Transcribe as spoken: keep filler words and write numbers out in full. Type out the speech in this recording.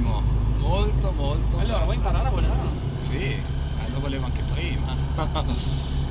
Moltissimo, molto molto Allora, bello. vuoi imparare a volare? Sì, eh, lo volevo anche prima.